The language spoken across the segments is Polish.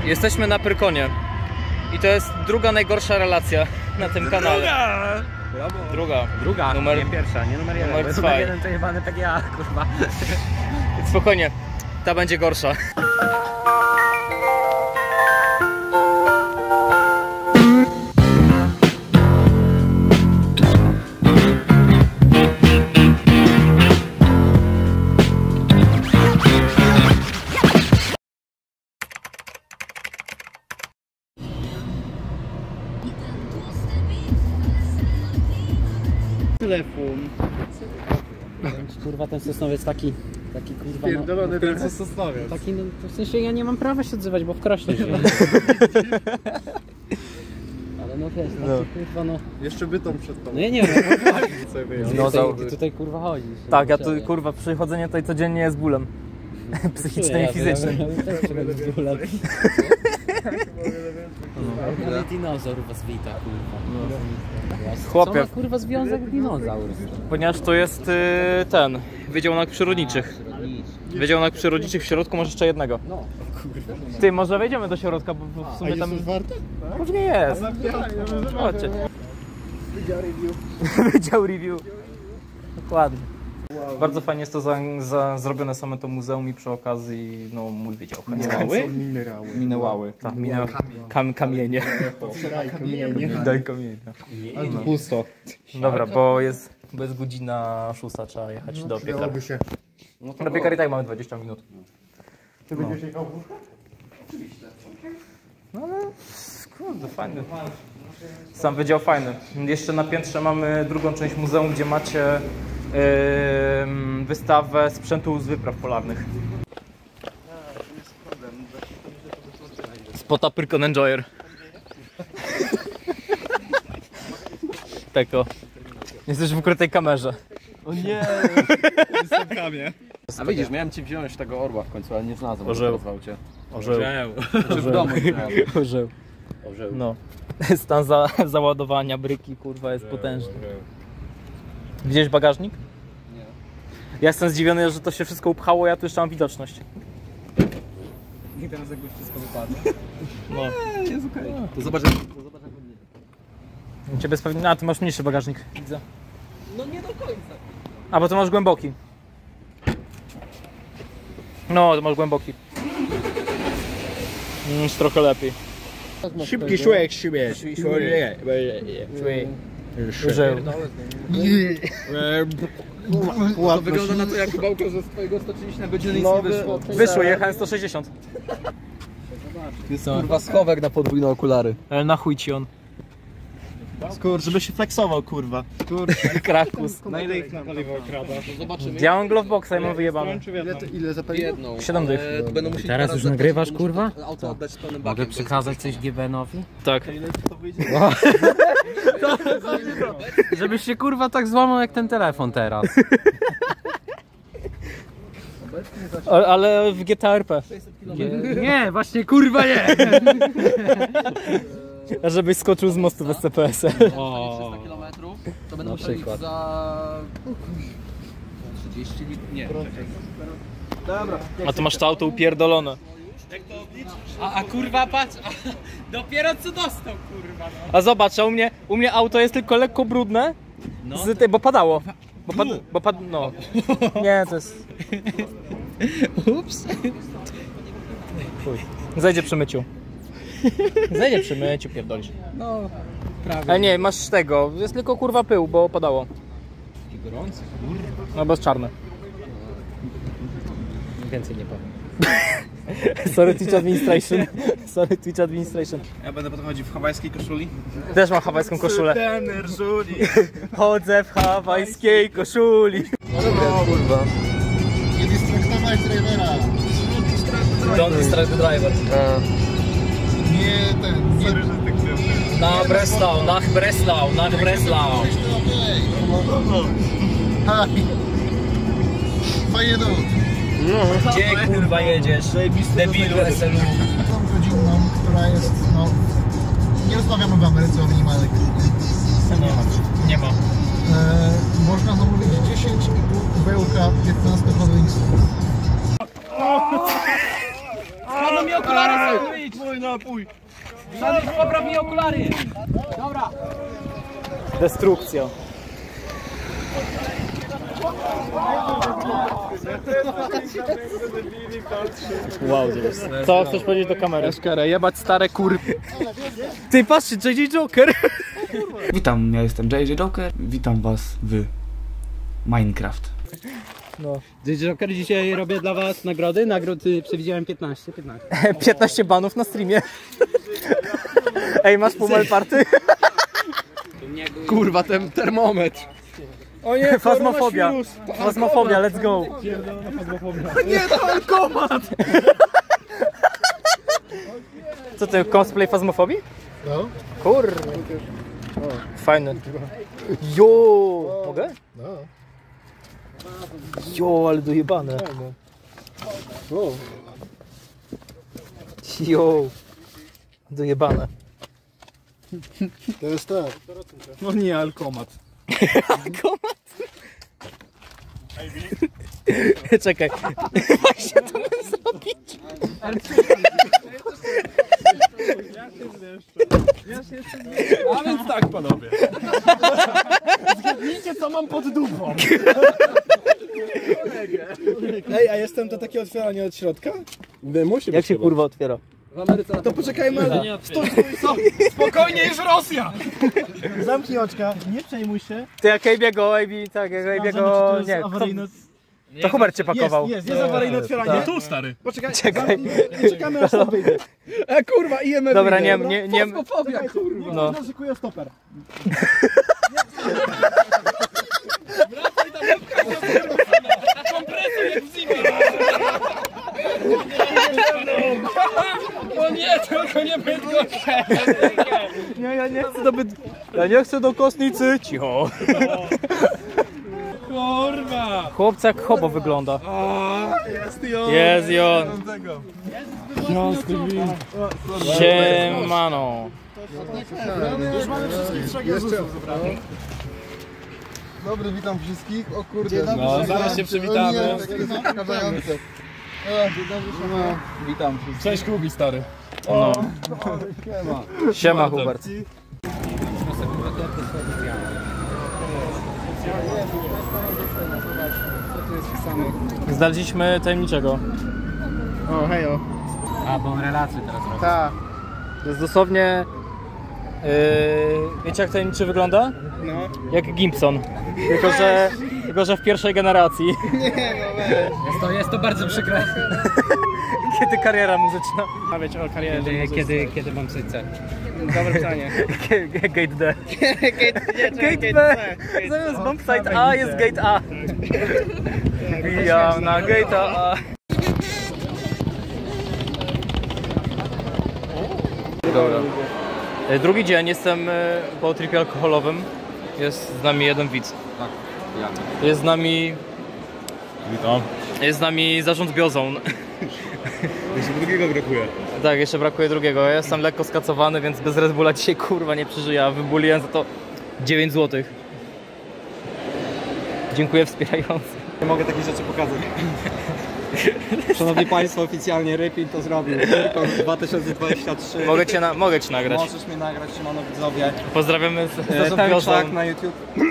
Jesteśmy na Pyrkonie i to jest druga najgorsza relacja na tym kanale. Druga. Numer... Nie pierwsza, nie numer 1. Numer 2. Numer 1 to jebany PGA, kurwa. Spokojnie, ta będzie gorsza. Telefon. Kurwa, ten Sosnowiec taki kurwa. Pierdolony ten Sosnowiec. Taki, no, w sensie ja nie mam prawa się odzywać, bo wkrośnie się. Ale no wiesz, no. Kurwa, no. Jeszcze bytą przed tą. No ja nie wiem, Dinozaur. tutaj kurwa chodzisz. Tak, ja tu kurwa przychodzenie tutaj codziennie jest bólem. Psychicznym i fizycznym. Ale dinozaur was wita, kurwa. Chłopie. Co ma kurwa związek dinozaur? Ponieważ to jest ten Wydział Nauk Przyrodniczych. Wydział Nauk Przyrodniczych, w środku masz jeszcze jednego. No, kurwa. Ty, może wejdziemy do środka, bo w sumie tam... Pewnie jest. Chodźcie. Wydział Review. Dokładnie. Bardzo fajnie jest to zrobione same to muzeum i przy okazji no mój wydział. Minerały. Tak, kamienie. Daj kamienie. Ale to pusto. Dobra, bo jest godzina 6, trzeba jechać do piekara. Do piekara i tak mamy 20 minut. Ty będziesz jechał w łóżko? Oczywiście. No ale kurde, fajny. Sam wydział fajny. Jeszcze na piętrze mamy drugą część muzeum, gdzie macie wystawę sprzętu z wypraw polarnych. Spota Pyrkon Enjoyer. Tako. Jesteś w ukrytej kamerze. O nie! Jestem kamie. A widzisz, miałem ci wziąć tego orła w końcu, ale nie znalazłem. Orzeł. Orzeł. Czy w domu? Orzeł. No. Stan załadowania bryki, kurwa, jest potężny. Widziałeś bagażnik? Nie. Ja jestem zdziwiony, że to się wszystko upchało, ja tu jeszcze mam widoczność. I teraz jakby wszystko wypadło. No. Jest okej. To zobacz jak Ciebie pewnie... A, ty masz mniejszy bagażnik, widzę. No nie do końca. A, bo ty masz głęboki. No, to masz głęboki. Jest trochę lepiej. Szybki szłek, Orzeł. To wygląda na to jak bałka ze swojego 130 na godzinę nic nie wyszło. Wyszło, jechałem 160. Jest kurwa schowek na podwójne okulary. Ale na chuj ci on. Skurcz, żeby się flexował, kurwa. Krakus. Na ile ich na paliwo okrada? Zobaczymy. Ja mam gloveboxa i mam wyjebane. Ile za paliwo? Jedną. 7 dych. Będą musieli Teraz już nagrywasz, kurwa? Auto oddać z pełnym Mogę bakiem. przekazać coś GBN-owi? Tak. Żebyś się kurwa tak złamał jak ten telefon teraz. Ale w GTA RP. Nie, właśnie kurwa nie! A żebyś skoczył z mostu bez CPS-a. 300 km, to będą musieli za 30 litrów. Nie. Dobra. A to masz to auto upierdolone. A kurwa patrz, dopiero co dostał kurwa. No. A zobacz, a u mnie auto jest tylko lekko brudne, bo padało. No. Nie, to jest... Ups. Chuj. Zajdzie przy myciu. Zajdzie przy myciu, pierdolisz. No, prawie. Ale nie, masz tego, jest tylko kurwa pył, bo padało. Taki gorący, kurwa. No bo jest czarne. Więcej nie powiem. Sorry Twitch Administration. Sorry Twitch Administration. Ja będę podchodził w hawajskiej koszuli. Też mam hawajską koszulę. Chodzę w hawajskiej koszuli. Kurwa. Nie dystraktować drivera. Don't distract the driver. Nie ten, nie... Nach Breslau. Haj. Fajnie dół. Gdzie kurwa jedziesz? Debilu SLU. Tą rodzinną, która jest, no... Nie rozmawiamy w Ameryce o minimalnej godzinie. Nie ma. Można zamówić 10,5 kubełka 15 hot wingsów. okulary, sandwich! Mój napój! Sandwich, popraw mi okulary! Dobra. Destrukcja. Wow, co chcesz powiedzieć do kamery? Eskerę, jebać stare kur... Ty patrzcie, JJ Joker! Witam, ja jestem JJ Joker. Witam was w Minecraft. Joker, dzisiaj robię dla was nagrody. Nagrody przewidziałem 15. 15 banów na streamie. Ej, masz pummel party? Kurwa, ten termometr. O nie, fazmofobia. Fazmofobia, let's go. Nie, to alkomat! Co ty, cosplay fazmofobii? No. Kurde. Fajny. Jo, mogę? No. Jo, ale dojebane. Jo, dojebane. To jest tak. No nie, alkomat. Alkomat? Czekaj. Właśnie to bym zrobić. A więc tak, panowie. Zgadnijcie, co mam pod dupą. Ej, a jestem to takie otwieranie od środka? Musi Jak się kurwa otwiera? To poczekajmy. Stój, spokojnie, już Rosja! Zamknij oczka, nie przejmuj się. Ty jak Ejbiego, tak, jak Ejbiego, nie, to Hubert cię pakował. Jest awaryjne otwieranie. Tu, stary. Poczekaj, Czekaj. czekamy aż to wyjdzie. Kurwa, IMF. Dobra, nie, Fobia, kurwa. no. Szykuję stoper. Kompresor jak w zimie. O nie, tylko nie Bydgoszcz. Nie, ja nie chcę ja nie chcę do kostnicy. Cicho. Kurwa. Chłopca jak hobo wygląda. Jest i on. Siemano. Już mamy wszystkich trzech Jezusów. Dobry, witam wszystkich. O kurde, No, zaraz się przywitamy. Witam. Cześć, Kubi, stary. No. Siema Hubert. Znaleźliśmy tajemniczego. O, hejo. A, bo on relacje teraz robi. Tak. To jest dosłownie... wiecie jak tajemniczy wygląda? No. Jak Gibson. Tylko, że w pierwszej generacji. Jest to bardzo przykre. Kiedy kariera muzyczna? A wiecie o karierze. Kiedy mam coś C? Dobre pytanie. Gate D. Gate B. Zamiast bombsite A jest gate A. Wbijam na gate A. Dobra. Drugi dzień, jestem po tripie alkoholowym. Jest z nami jeden widz. Tak, Jest z nami... Witam. Jest z nami zarząd Biozone. Jeszcze drugiego brakuje. Tak, jeszcze brakuje drugiego. Ja jestem lekko skacowany, więc bez Red Bulla dzisiaj kurwa nie przeżyję. A wybuliłem za to 9 zł. Dziękuję wspierający. Nie mogę takich rzeczy pokazać. Szanowni Państwo, oficjalnie Rypin to zrobił. Tylko 2023. Mogę cię nagrać. Możesz mnie nagrać, siemano widzowie. Pozdrawiamy zarząd Ten Biozone. krzak na YouTube.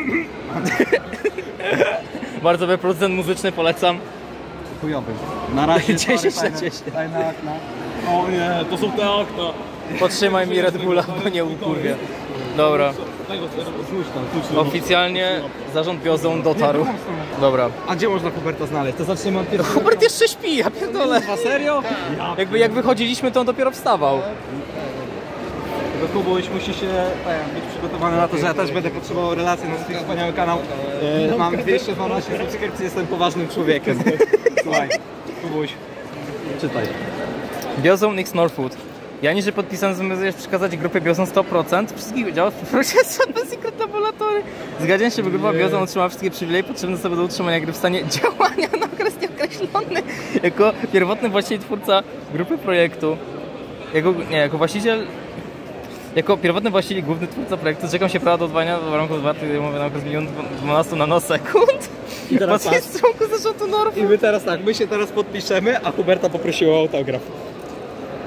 Bardzo dobry producent muzyczny, polecam. Chujowy. Na razie. 10 na fajne- 10. Fajne okna. O nie, to są te okna. Podtrzymaj mi Red Bulla, bo nie ukurwię. Dobra. Oficjalnie zarząd Biozone dotarł. Dobra. A gdzie można Huberta znaleźć? To zaczniemy od pierwszego. Hubert jeszcze śpi, ja pierdolę. A serio? Jak wychodziliśmy, to on dopiero wstawał. Tylko Kubuś musi się być przygotowany na to, że ja też będę potrzebował relacji na swój wspaniały kanał. Mam 212 subskrypcji, jestem poważnym człowiekiem. Słuchaj, Kubuś, czytaj. Biozone X Northwood. Ja niżej podpisany zamierzam przekazać grupie Biozone 100% wszystkich udziałów w procesie Secret Laboratory. Zgadzam się, by grupa Biozone otrzymała wszystkie przywileje potrzebne sobie do utrzymania gry w stanie działania na okres nieokreślony. Jako pierwotny właściciel twórca grupy projektu. Jako właściciel... Jako pierwotny właściciel i główny twórca projektu zrzekam się prawa do odwołania do warunków zwartych umowy na okres 12 nanosekund. I teraz tak. Podczas członku zarządu Northwood. I my teraz tak, my się teraz podpiszemy, a Huberta poprosił o autograf.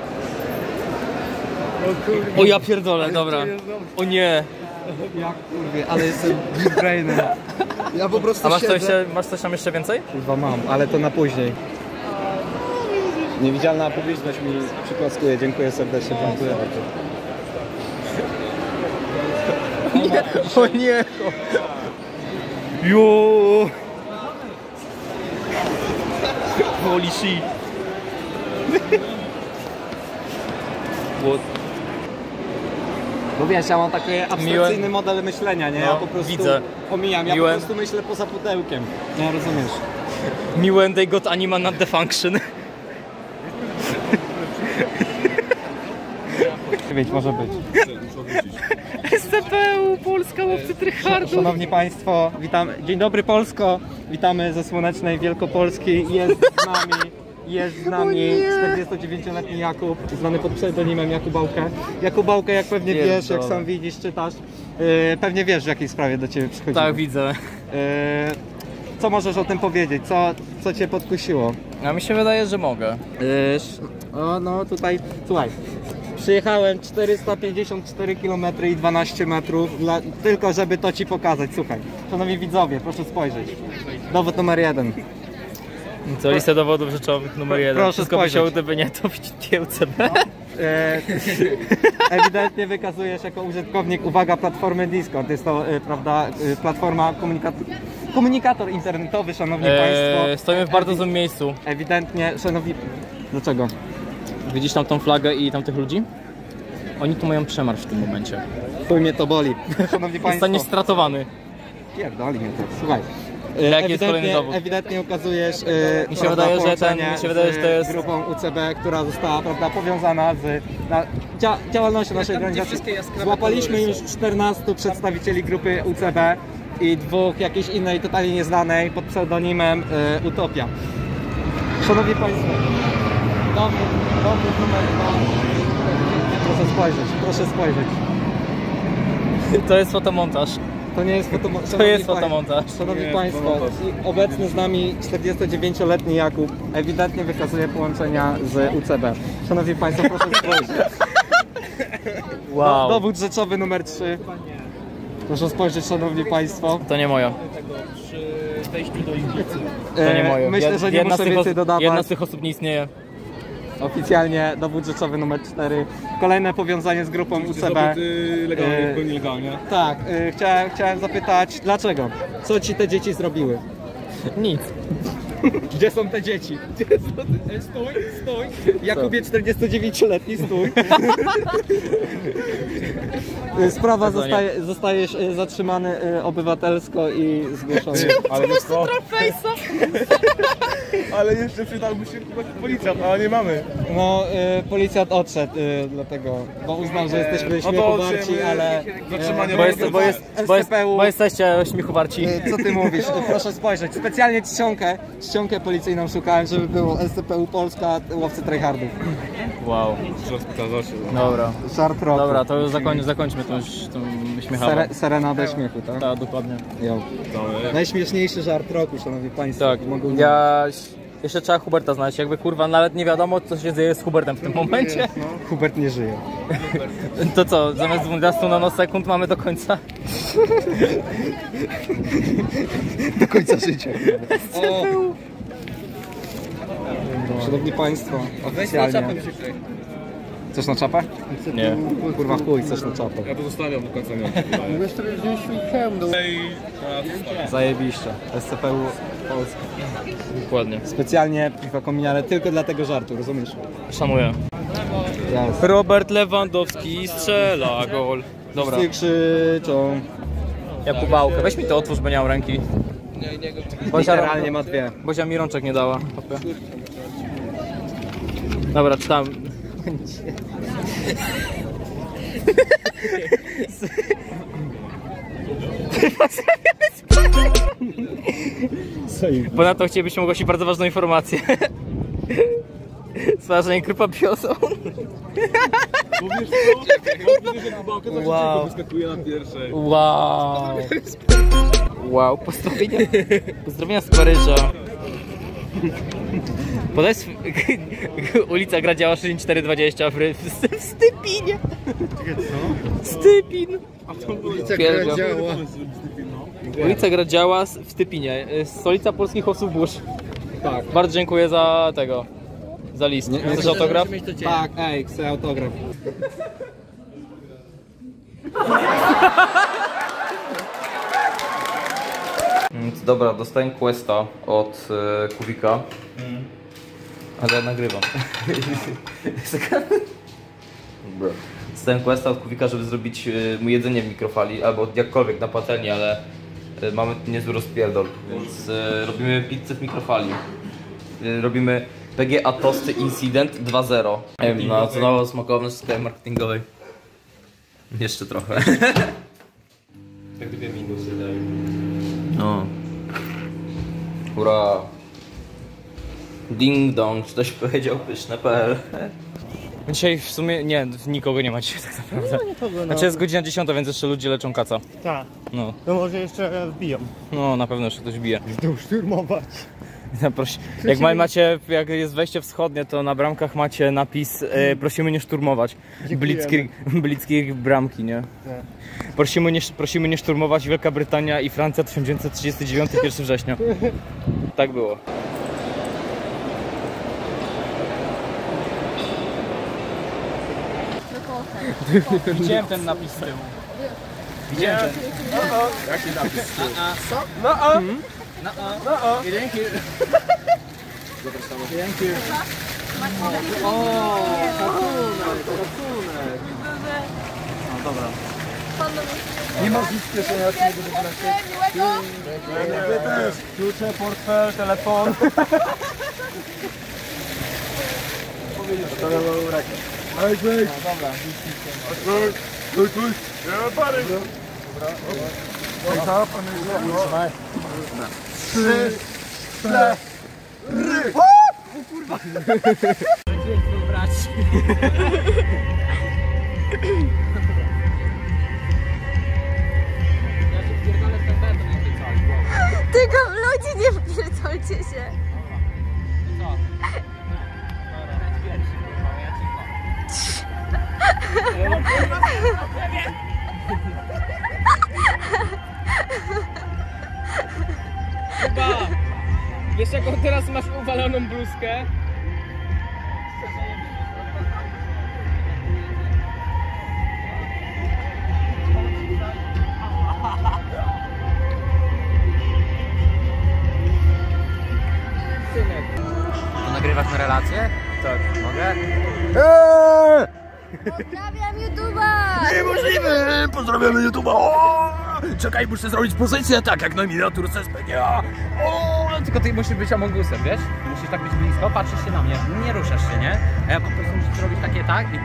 O ja pierdolę, dobra. O nie. Jak kurwie, ale jestem big brainem. Ja po prostu A siedzę. masz coś tam jeszcze więcej? Chyba mam, ale to na później. Niewidzialna publiczność mi przyklaskuje. Dziękuję serdecznie, dziękuję bardzo. O nie. Jo. Holy shit. What? Bo wiesz, ja mam taki abstrakcyjny model myślenia, nie? Ja po prostu widzę. pomijam, ja Miłem. po prostu myślę poza pudełkiem. Nie rozumiesz? Me when they got anima not the function. Być może być. SCPU, Polska, łowcy tryhardów. Szanowni Państwo, witam. Dzień dobry Polsko. Witamy ze słonecznej Wielkopolski. Jest z nami 49-letni Jakub, znany pod pseudonimem Jakubałkę. Jakubałkę, jak pewnie wiesz, jak sam widzisz, czytasz, pewnie wiesz, w jakiej sprawie do Ciebie przychodzi. Tak, widzę. Co możesz o tym powiedzieć? Co Cię podkusiło? A mi się wydaje, że mogę. No tutaj, słuchaj. Przyjechałem 454 km i 12 metrów, tylko żeby to Ci pokazać. Słuchaj, szanowni widzowie, proszę spojrzeć. Dowód numer 1. Co, listę dowodów rzeczowych numer 1. Proszę Wszystko by się spojrzeć. gdyby nie to w UCB. Ewidentnie wykazujesz jako użytkownik, uwaga, platformy Discord. Jest to, prawda, platforma komunikator internetowy, szanowni Państwo. Stoimy w bardzo złym miejscu. Ewidentnie, szanowni... Dlaczego? Widzisz tam tą flagę i tamtych ludzi? Oni tu mają przemarsz w tym momencie. Chuj mnie to boli. Szanowni Państwo. Zostaniesz stratowany. Pierdoli mnie to. Słuchaj. Jaki jest kolejny dowód? Ewidentnie ukazujesz Mi się wydaje, że to jest grupą UCB, która została, prawda, powiązana z działalnością naszej organizacji. Złapaliśmy już 14 przedstawicieli grupy UCB i 2 jakiejś innej, totalnie nieznanej pod pseudonimem Utopia. Szanowni Państwo, dowód numer 2. Proszę spojrzeć. To jest fotomontaż. To nie jest fotomontaż. To jest fotomontaż. Szanowni Państwo, obecny z nami 49-letni Jakub ewidentnie wykazuje połączenia z UCB. Szanowni Państwo, proszę spojrzeć. Wow. Dowód rzeczowy numer 3. Proszę spojrzeć, Szanowni Państwo. To nie moja. To nie moje. Myślę, że nie muszę więcej dodawać. Jedna z tych osób nie istnieje. Oficjalnie dowód rzeczowy numer 4. Kolejne powiązanie z grupą UCB. Legalnie, zupełnie legalnie. Tak, chciałem zapytać, dlaczego? Co Ci te dzieci zrobiły? Nic. Gdzie są te dzieci? Stój! Jakubie 49-letni, stój! Sprawa zostajesz zatrzymany obywatelsko i zgłoszony. Ale jeszcze przydałby się policjant, a nie mamy. No, policjant odszedł dlatego, bo uznał, że jesteśmy śmiechowarci, ale... Zatrzymanie Bo jesteście śmiechowarci. Co Ty mówisz? Proszę spojrzeć. Specjalnie czcionkę policyjną szukałem, żeby było SCPU Polska, łowcy tryhardów. Wow. Dobra. Żart roku. Dobra, to już zakończmy tą śmiechawę. Serenadę śmiechu, tak? Tak, dokładnie. Jo. Najśmieszniejszy żart roku, szanowni państwo. Tak, Mogą... jeszcze trzeba Huberta znaleźć, jakby kurwa nawet nie wiadomo co się dzieje z Hubertem w tym momencie. Hubert nie żyje. To co, zamiast 12 nanosekund mamy do końca? Do końca życia. Szanowni państwo, oficjalnie... Chcesz na czapę? Nie. Kurwa chuj, chcesz na czapę. Ja to zostawiam do końca dnia. Mogłeś sobie wziąć swój hełm do... Zajebiście. SCPU Polska. Dokładnie. Specjalnie piwa kominiarę tylko dla tego żartu, rozumiesz? Szanuję. Yes. Robert Lewandowski strzela gol. Dobra. Wszyscy krzyczą. Jakubałkę, weź mi to otwórz, bo nie mam ręki. Literalnie ma 2. Bozia mi rączek nie dała. Dobra, czytam. Ponadto chcielibyśmy ogłosić bardzo ważną informację. Stwarzanie grupa Biozon. Wow. Wyskakuje na pierwszej. Wow. Wow, pozdrowienia z Paryża. Podaj ulica Gradziała 6420 w Stypinie. Stypin. Ulica Gradziała. Ulica Gradziała w Stypinie. Stolica polskich osób burz. Tak. Bardzo dziękuję za tego. Za list. Chcesz autograf? Tak, ej, chcę autograf. Dobra, dostałem questa od Kubika. Ale ja nagrywam. Dostałem questa od Kubika, żeby zrobić mu jedzenie w mikrofali, albo jakkolwiek na patelni, ale mamy niezły rozpierdol, więc robimy pizzę w mikrofali. Robimy PGA Tosty Incident 2.0. Na co smakowne sklepie marketingowej. Jeszcze trochę. Tak 2 minusy dają. No. Hurra. Ding dong, czy ktoś powiedział pyszne.pl. Dzisiaj w sumie nie, nikogo nie ma dzisiaj tak naprawdę. No nikogo, no. Znaczy jest godzina 10, więc jeszcze ludzie leczą kaca. Tak, No, to może jeszcze wbiją. no na pewno jeszcze ktoś bije. Idą szturmować. Jak jest wejście wschodnie, to na bramkach macie napis prosimy nie szturmować. Blitzkrieg bramki, nie? Tak. Prosimy nie szturmować Wielka Brytania i Francja 1939, 1 września. Tak było. Widziałem ten napis z tyłu. Widziałem ten. Jaki napis? Dzięki. Dzięki. No dobra. Nie ma nic kieszenia, ja nie będę brać. Wy też. Klucze, portfel, telefon. To miał rakę. Ej, wejdź. Dobra. Ja parę. Dobra. Oj, co? Trzymaj. 3, 4. O kurwa! Tylko ludzi nie wpierdolcie się. Chyba, wiesz jaką teraz masz uwaloną bluzkę? To nagrywasz na relację? Tak. Mogę? Pozdrawiam YouTube'a! Niemożliwe! Pozdrawiamy YouTube'a! O! Czekaj, muszę zrobić pozycję tak jak na miniaturce z PGA! O, tylko ty musisz być Amongusem, wiesz? Musisz tak być blisko, patrzysz się na mnie, nie ruszasz się, nie? A ja po prostu musisz zrobić takie tak i...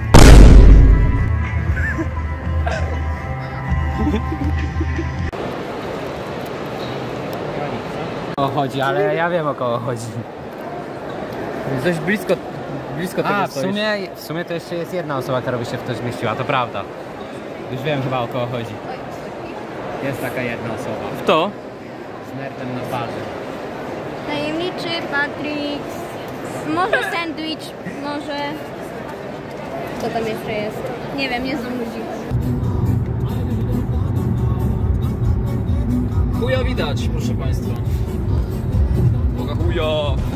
O chodzi, ale ja wiem o kogo chodzi. Coś blisko tego A, stoisz. w sumie to jeszcze jest jedna osoba, która by się w to zmieściła, to prawda. Już wiem chyba o kogo chodzi. Jest taka jedna osoba. Kto? Z nerdem na twarzy. Tajemniczy Patryk. Może sandwich, może... Co tam jeszcze jest? Nie wiem, jest ludzi. Chuja widać, proszę państwa. Boga chuja.